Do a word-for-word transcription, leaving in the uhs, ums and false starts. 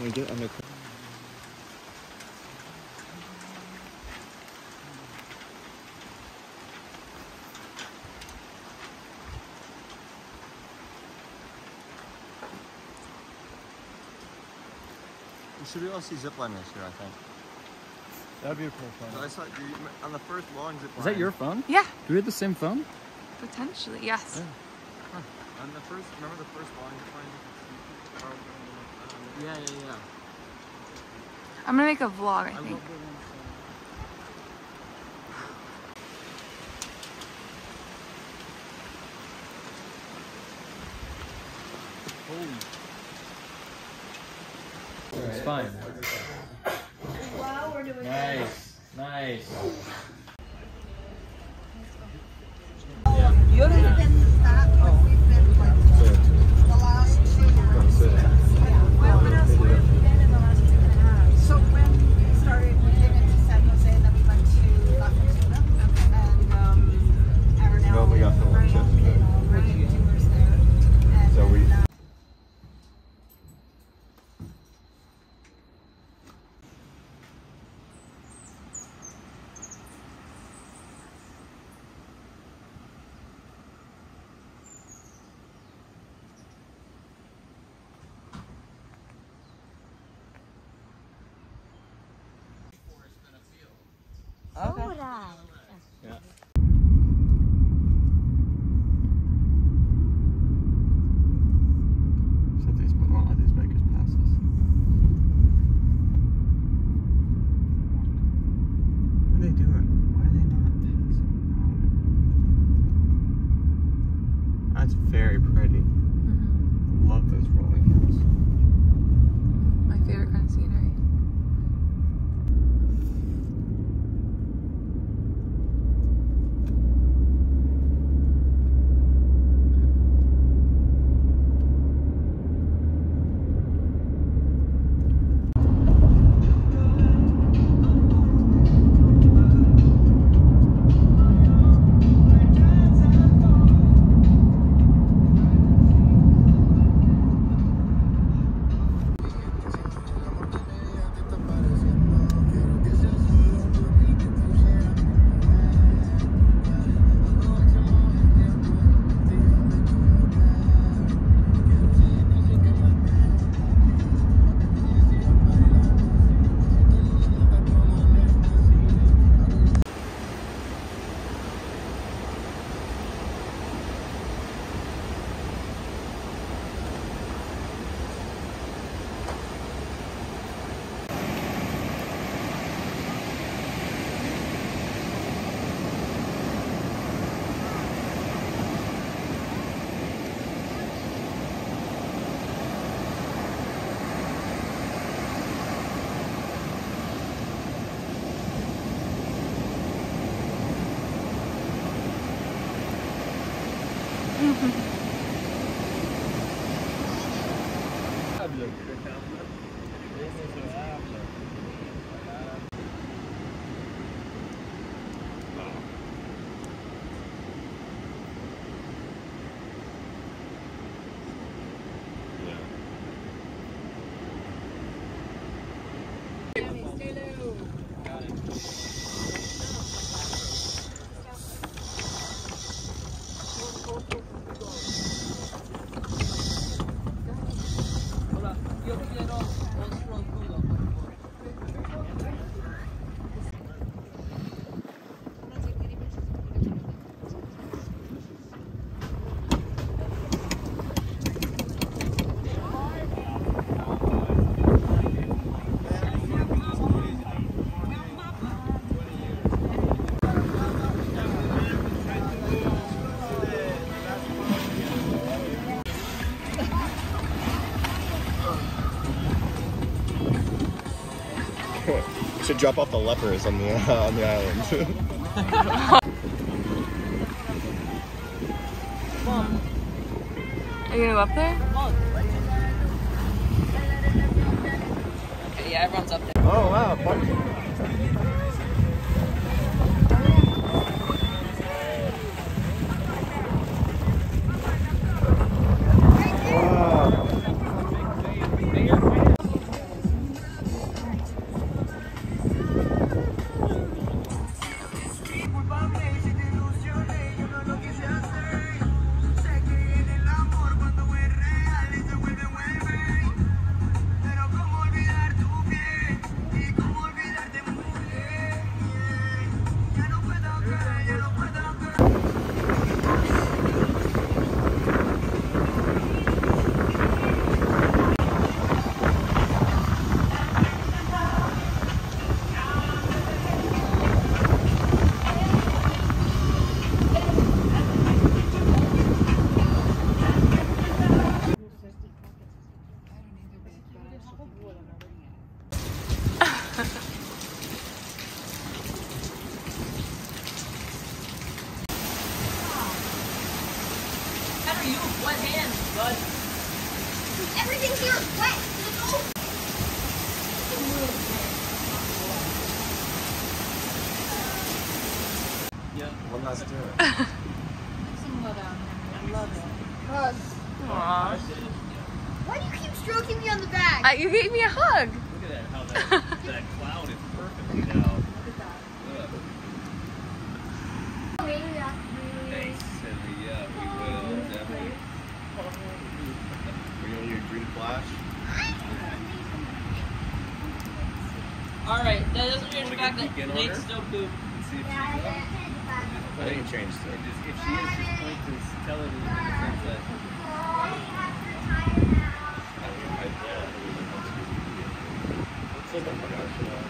Can we get under? We should be able to see zip line this year, I think. That'd be a cool phone. I saw you, on the first long zip line. Is that your phone? Yeah. Do we have the same phone? Potentially, yes. Yeah. Huh. On the first, remember the first long zip line? Yeah, yeah, yeah. I'm gonna make a vlog, I think. I love the Holy. It's fine. Wow, we're doing Nice. Nice. You've been that, but we've been like the last two years. Well, what else have you been in the last two and a half? So when we started, we came into San Jose, and then we went to La Fortuna, and um, Arenal, Well, we got the lunch yesterday. right, tours there. And So we. then, uh, Okay. Yeah. So these, well, these bikers pass us. What are they doing? Why are they not passing? That's very pretty. Mm-hmm. Love those rolling hills. My favorite kind of scenery. We should drop off the lepers on the uh, on the island. Are you gonna go up there? Okay, yeah, everyone's up there. Oh wow, fun. One last do it. Some love down here. I love it. Hug. Aww. Why do you keep stroking me on the back? I, you gave me a hug. Look at that, how that, that cloud is perfectly now. Look at that. Thanks, Cindy. Yeah, we will, definitely. We're gonna use green flash. Alright, that doesn't change the Wanna fact get that peek in on Nate's her? still poop. See if she's up. I think it changed And it. just, if she is, just point to television in the sense that I, I, yeah.